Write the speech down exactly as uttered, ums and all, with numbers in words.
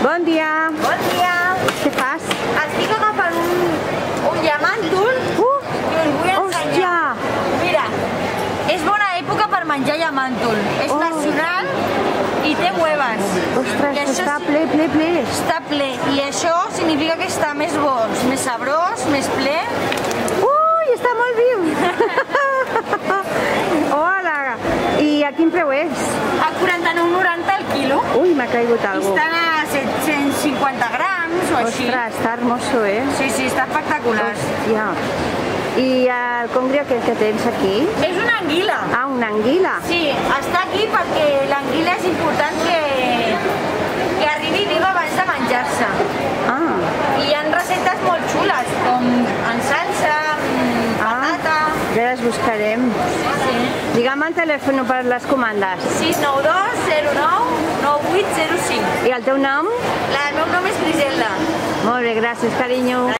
Bon dia. Bon dia. Què fas? Estic agafant un, un llamàntol Uh! i us vull ensenyar. Hòstia! Mira, és bona època per menjar llamàntol. És Oh. nacional i té hueves. Ostres, I això està sí- ple, ple, ple. Està ple i això significa que està més bo, més sabrós, més ple. Ui, està molt viu. Hola. I a quin preu és? A quaranta-nou noranta el quilo. Ui, m'ha caigut I algú. estan a set-cents cinquanta grams o així. Ostres, està hermoso, eh? Sí, sí, està espectacular. Hòstia. I el congrio que, que tens aquí? És una anguila. Ah, una anguila. Sí, està aquí perquè l'anguila és important que, que arribi viva abans de menjar-se. Ah, I hi ha receptes molt xules, com en salsa, amb patata. ja les buscarem. Sí. Digue'm el telèfon per les comandes. sis nou dos zero nou nou vuit zero cinc. I el teu nom? La, el meu nom és Griselda. Molt bé, gràcies, carinyo.